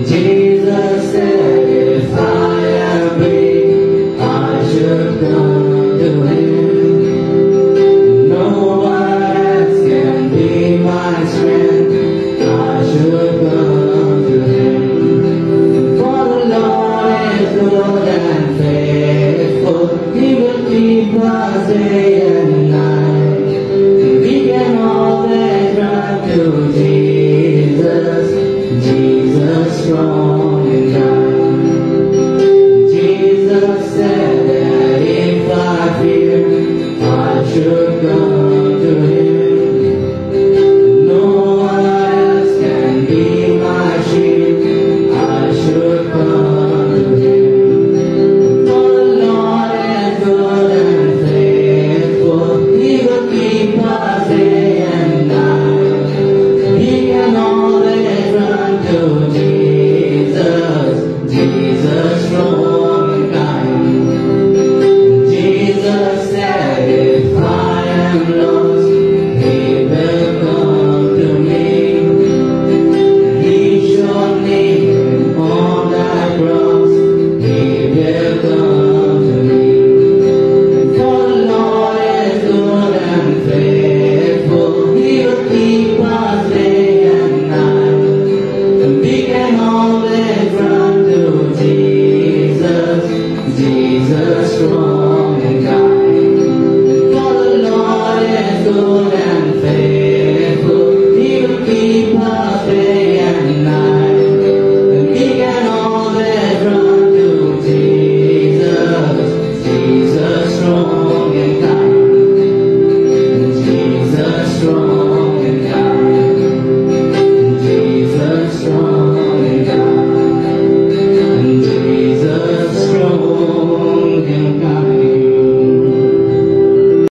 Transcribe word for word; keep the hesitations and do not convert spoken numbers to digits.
Jesus said if I am weak, I should come to Him. No one else can be my strength, I should come to Him. For the Lord is good and faithful, He will keep us day and night. We can always run to Jesus, Jesus strong and kind. Jesus said that if I fear, I should come to Him. No one else can be my shield, I should come to Him. For the Lord is good and faithful, He will keep us day and night. He can always run to Jesus, Jesus strong and kind. Jesus said if I am lost, He will come to me. He showed me on that cross, He will come to me. For the Lord is good and faithful, He will keep us day and night. And we can always run to Jesus, Jesus strong.